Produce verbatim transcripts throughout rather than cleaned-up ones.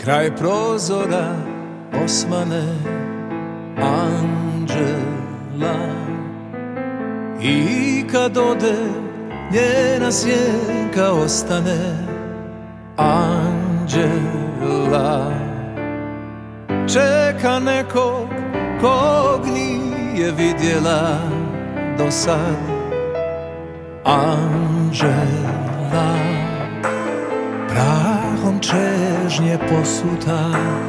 Kraj prozora osvane anđela i kad ode njena sjenka ostane anđela. Čeka nekog kog nije vidjela do sad anđela. Prahom čežnje posuta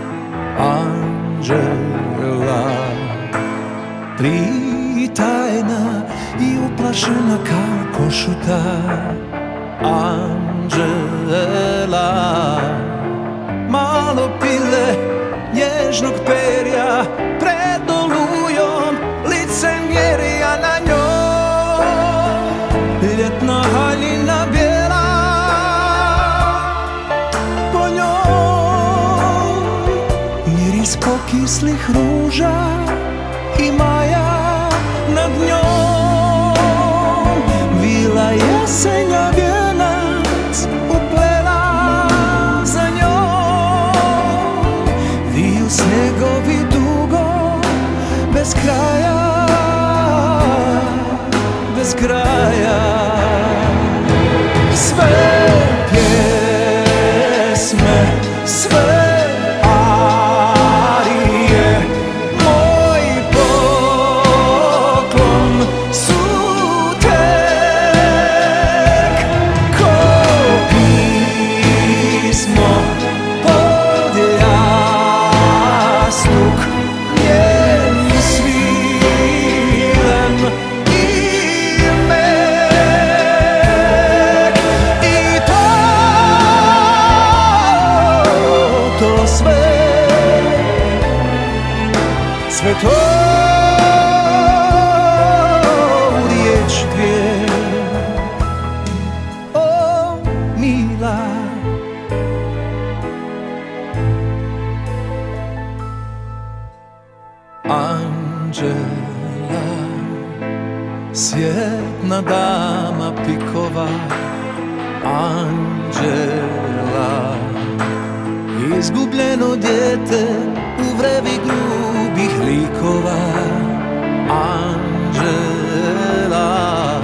anđela, pritajna i uplašena kao košuta anđela. Malo pile nježnog perja pred olujom, licemjerja na njoj. Ljetna haljina bijela, po njoj miris pokislih ruža i maja nad njom. Vila jesenja vijenac uplela za njom, viju snegovi dugo bez kraja, bez kraja. Sve pjesme, sve arije, moj poklon su tek ko pismo pod jastuk njen svilen i mek. I to, to sve, sve to u riječ dvije. O mila, anđela, sjetna dama pikova anđela, izgubljeno dijete u vrevi grubih likova anđela,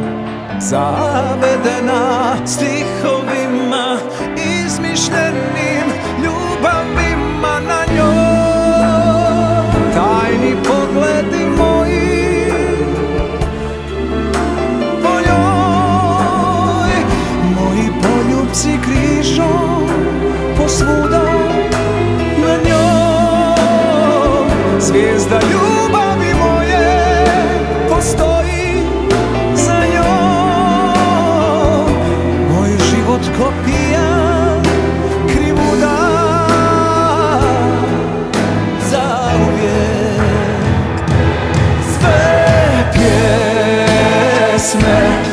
zavedena stihovima izmišljenim ljubavima na njoj. Tajni pogledi moji po njoj, moji poljubci križom posvuda na njoj. Zvijezda ljubavi moje postoji za njoj. Moj život kopija krivuda zauvijek. Sve pjesme